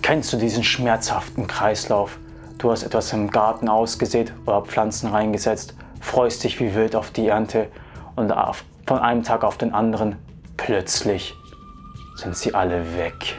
Kennst du diesen schmerzhaften Kreislauf? Du hast etwas im Garten ausgesät oder Pflanzen reingesetzt, freust dich wie wild auf die Ernte und von einem Tag auf den anderen plötzlich sind sie alle weg.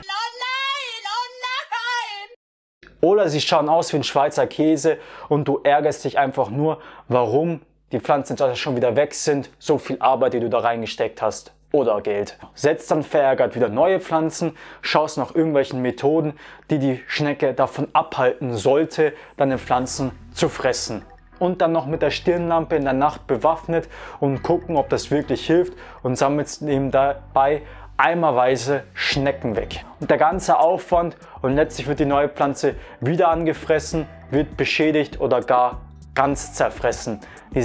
Oder sie schauen aus wie ein Schweizer Käse und du ärgerst dich einfach nur, warum die Pflanzen schon wieder weg sind, so viel Arbeit, die du da reingesteckt hast. Oder Geld. Setzt dann verärgert wieder neue Pflanzen, schaust nach irgendwelchen Methoden, die die Schnecke davon abhalten sollte, deine Pflanzen zu fressen. Und dann noch mit der Stirnlampe in der Nacht bewaffnet und gucken, ob das wirklich hilft und sammelst eben dabei eimerweise Schnecken weg. Und der ganze Aufwand und letztlich wird die neue Pflanze wieder angefressen, wird beschädigt oder gar ganz zerfressen.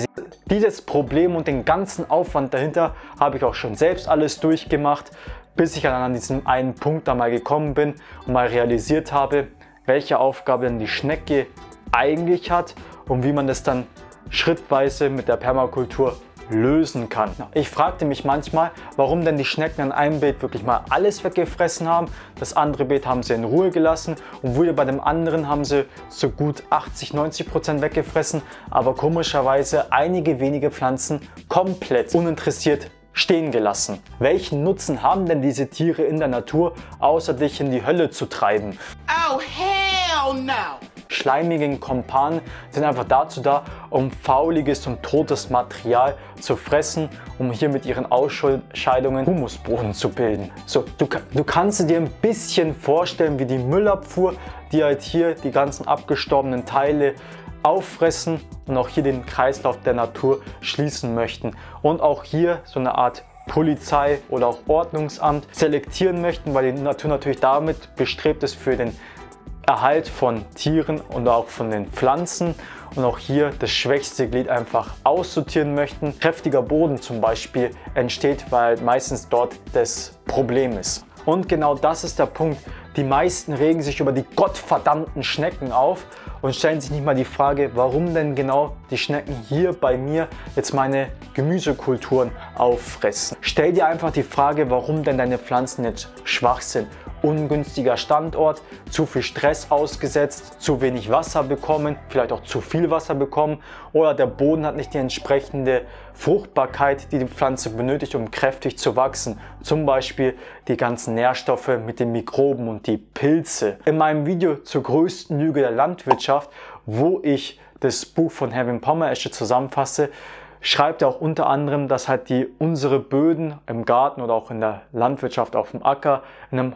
Dieses Problem und den ganzen Aufwand dahinter habe ich auch schon selbst alles durchgemacht, bis ich dann an diesem einen Punkt da mal gekommen bin und mal realisiert habe, welche Aufgabe denn die Schnecke eigentlich hat und wie man das dann schrittweise mit der Permakultur lösen kann. Ich fragte mich manchmal, warum denn die Schnecken an einem Beet wirklich mal alles weggefressen haben, das andere Beet haben sie in Ruhe gelassen und wieder bei dem anderen haben sie so gut 80–90% weggefressen, aber komischerweise einige wenige Pflanzen komplett uninteressiert stehen gelassen. Welchen Nutzen haben denn diese Tiere in der Natur, außer dich in die Hölle zu treiben? Oh, hell no! Schleimige Kompanen sind einfach dazu da, um fauliges und totes Material zu fressen, um hier mit ihren Ausscheidungen Humusboden zu bilden. So, du kannst dir ein bisschen vorstellen, wie die Müllabfuhr, die halt hier die ganzen abgestorbenen Teile auffressen und auch hier den Kreislauf der Natur schließen möchten. Und auch hier so eine Art Polizei oder auch Ordnungsamt selektieren möchten, weil die Natur natürlich damit bestrebt ist, für den Erhalt von Tieren und auch von den Pflanzen und auch hier das schwächste Glied einfach aussortieren möchten. Kräftiger Boden zum Beispiel entsteht, weil meistens dort das Problem ist. Und genau das ist der Punkt. Die meisten regen sich über die gottverdammten Schnecken auf und stellen sich nicht mal die Frage, warum denn genau die Schnecken hier bei mir jetzt meine Gemüsekulturen auffressen. Stell dir einfach die Frage, warum denn deine Pflanzen jetzt schwach sind. Ungünstiger Standort, zu viel Stress ausgesetzt, zu wenig Wasser bekommen, vielleicht auch zu viel Wasser bekommen oder der Boden hat nicht die entsprechende Fruchtbarkeit, die die Pflanze benötigt, um kräftig zu wachsen. Zum Beispiel die ganzen Nährstoffe mit den Mikroben und die Pilze. In meinem Video zur größten Lüge der Landwirtschaft, wo ich das Buch von Erwin Pommeresche zusammenfasse, schreibt er auch unter anderem, dass halt unsere Böden im Garten oder auch in der Landwirtschaft auf dem Acker in einem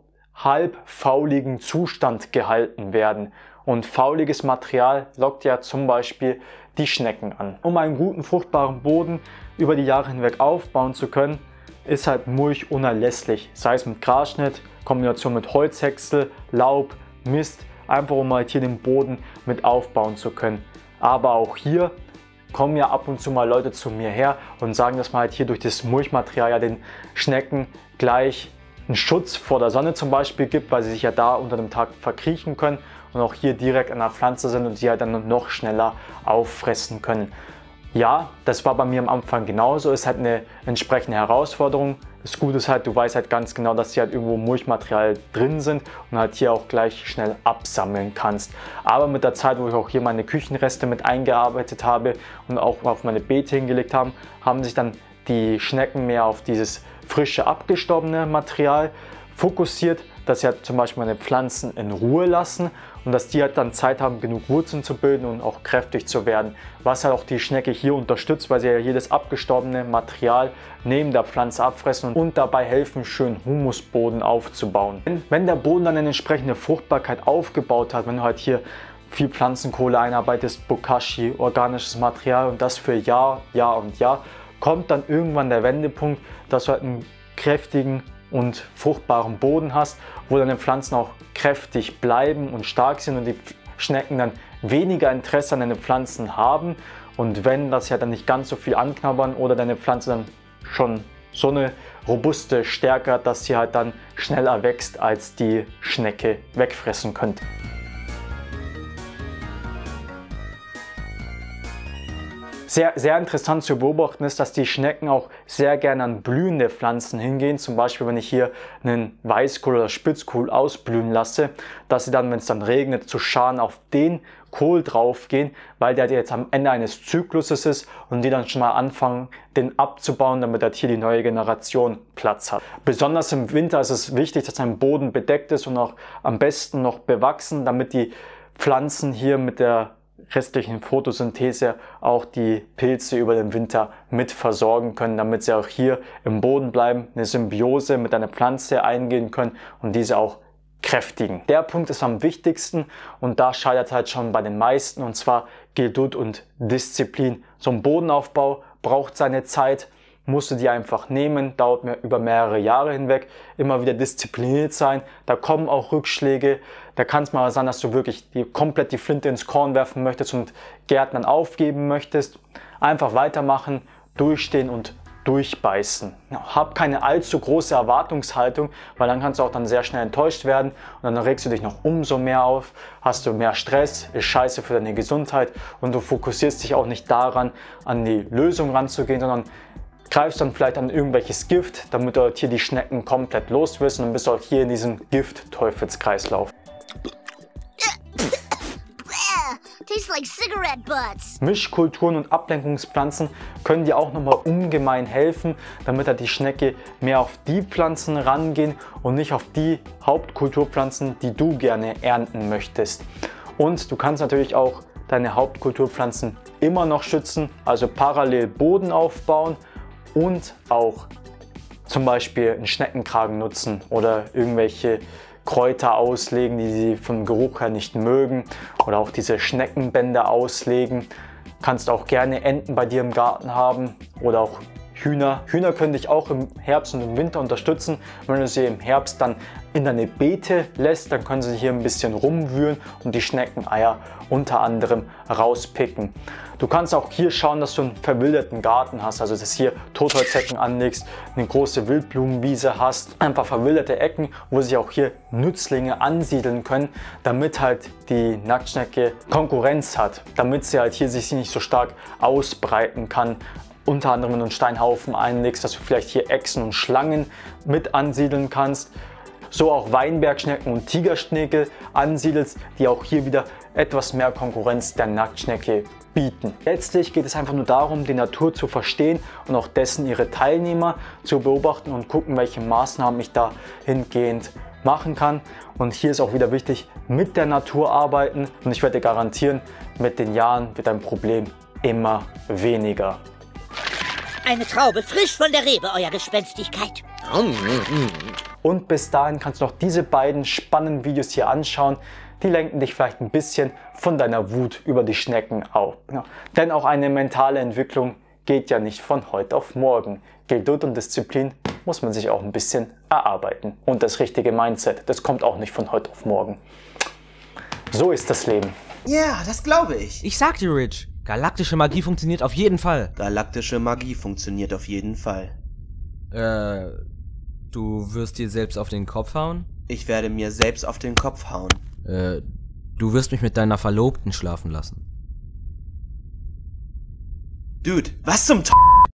halb fauligen Zustand gehalten werden. Und fauliges Material lockt ja zum Beispiel die Schnecken an. Um einen guten, fruchtbaren Boden über die Jahre hinweg aufbauen zu können, ist halt Mulch unerlässlich. Sei es mit Grasschnitt, Kombination mit Holzhäcksel, Laub, Mist, einfach um halt hier den Boden mit aufbauen zu können. Aber auch hier kommen ja ab und zu mal Leute zu mir her und sagen, dass man halt hier durch das Mulchmaterial ja den Schnecken gleich einen Schutz vor der Sonne zum Beispiel gibt, weil sie sich ja da unter dem Tag verkriechen können und auch hier direkt an der Pflanze sind und sie halt dann noch schneller auffressen können. Ja, das war bei mir am Anfang genauso, ist halt eine entsprechende Herausforderung. Das Gute ist halt, du weißt halt ganz genau, dass hier halt irgendwo Mulchmaterial drin sind und halt hier auch gleich schnell absammeln kannst. Aber mit der Zeit, wo ich auch hier meine Küchenreste mit eingearbeitet habe und auch auf meine Beete hingelegt habe, haben sich dann die Schnecken mehr auf dieses frische, abgestorbene Material fokussiert, dass sie halt zum Beispiel meine Pflanzen in Ruhe lassen und dass die halt dann Zeit haben, genug Wurzeln zu bilden und auch kräftig zu werden. Was halt auch die Schnecke hier unterstützt, weil sie ja jedes abgestorbene Material neben der Pflanze abfressen und dabei helfen, schön Humusboden aufzubauen. Wenn der Boden dann eine entsprechende Fruchtbarkeit aufgebaut hat, wenn du halt hier viel Pflanzenkohle einarbeitest, Bokashi, organisches Material und das für Jahr und Jahr, kommt dann irgendwann der Wendepunkt, dass du halt einen kräftigen und fruchtbaren Boden hast, wo deine Pflanzen auch kräftig bleiben und stark sind und die Schnecken dann weniger Interesse an deinen Pflanzen haben und wenn, dass sie halt dann nicht ganz so viel anknabbern oder deine Pflanze dann schon so eine robuste Stärke hat, dass sie halt dann schneller wächst, als die Schnecke wegfressen könnte. sehr, sehr interessant zu beobachten ist, dass die Schnecken auch sehr gerne an blühende Pflanzen hingehen. Zum Beispiel, wenn ich hier einen Weißkohl oder Spitzkohl ausblühen lasse, dass sie dann, wenn es dann regnet, zu Scharen auf den Kohl drauf gehen, weil der jetzt am Ende eines Zykluses ist und die dann schon mal anfangen, den abzubauen, damit halt hier die neue Generation Platz hat. Besonders im Winter ist es wichtig, dass ein Boden bedeckt ist und auch am besten noch bewachsen, damit die Pflanzen hier mit der restlichen Photosynthese auch die Pilze über den Winter mit versorgen können, damit sie auch hier im Boden bleiben, eine Symbiose mit einer Pflanze eingehen können und diese auch kräftigen. Der Punkt ist am wichtigsten und da scheitert halt schon bei den meisten, und zwar Geduld und Disziplin. So ein Bodenaufbau braucht seine Zeit, musst du die einfach nehmen, dauert über mehrere Jahre hinweg, immer wieder diszipliniert sein, da kommen auch Rückschläge, da kann es mal sein, dass du wirklich komplett die Flinte ins Korn werfen möchtest und Gärtnern aufgeben möchtest. Einfach weitermachen, durchstehen und durchbeißen. Hab keine allzu große Erwartungshaltung, weil dann kannst du auch dann sehr schnell enttäuscht werden und dann regst du dich noch umso mehr auf, hast du mehr Stress, ist scheiße für deine Gesundheit und du fokussierst dich auch nicht daran, an die Lösung ranzugehen, sondern greifst dann vielleicht an irgendwelches Gift, damit du hier die Schnecken komplett los wirst und dann bist du auch hier in diesem Gift-Teufelskreislauf. Tastes like cigarette butts. Mischkulturen und Ablenkungspflanzen können dir auch nochmal ungemein helfen, damit halt die Schnecke mehr auf die Pflanzen rangehen und nicht auf die Hauptkulturpflanzen, die du gerne ernten möchtest. Und du kannst natürlich auch deine Hauptkulturpflanzen immer noch schützen, also parallel Boden aufbauen und auch zum Beispiel einen Schneckenkragen nutzen oder irgendwelche Kräuter auslegen, die sie vom Geruch her nicht mögen, oder auch diese Schneckenbänder auslegen. Kannst auch gerne Enten bei dir im Garten haben oder auch Hühner. Hühner können dich auch im Herbst und im Winter unterstützen. Wenn du sie im Herbst dann in deine Beete lässt, dann können sie hier ein bisschen rumwühlen und die Schneckeneier unter anderem rauspicken. Du kannst auch hier schauen, dass du einen verwilderten Garten hast, also dass hier Totholzhecken anlegst, eine große Wildblumenwiese hast, einfach verwilderte Ecken, wo sich auch hier Nützlinge ansiedeln können, damit halt die Nacktschnecke Konkurrenz hat, damit sie halt hier sich nicht so stark ausbreiten kann. Unter anderem, wenn du einen Steinhaufen einlegst, dass du vielleicht hier Echsen und Schlangen mit ansiedeln kannst. So auch Weinbergschnecken und Tigerschnecke ansiedelst, die auch hier wieder etwas mehr Konkurrenz der Nacktschnecke bieten. Letztlich geht es einfach nur darum, die Natur zu verstehen und auch dessen ihre Teilnehmer zu beobachten und gucken, welche Maßnahmen ich da hingehend machen kann. Und hier ist auch wieder wichtig, mit der Natur arbeiten, und ich werde dir garantieren, mit den Jahren wird dein Problem immer weniger. Eine Traube frisch von der Rebe, euer Gespenstigkeit. Und bis dahin kannst du noch diese beiden spannenden Videos hier anschauen. Die lenken dich vielleicht ein bisschen von deiner Wut über die Schnecken ab. Ja. Denn auch eine mentale Entwicklung geht ja nicht von heute auf morgen. Geduld und Disziplin muss man sich auch ein bisschen erarbeiten. Und das richtige Mindset, das kommt auch nicht von heute auf morgen. So ist das Leben. Ja, das glaube ich. Ich sag dir, Rich, galaktische Magie funktioniert auf jeden Fall. Galaktische Magie funktioniert auf jeden Fall. Du wirst dir selbst auf den Kopf hauen? Ich werde mir selbst auf den Kopf hauen. Du wirst mich mit deiner Verlobten schlafen lassen. Dude, was zum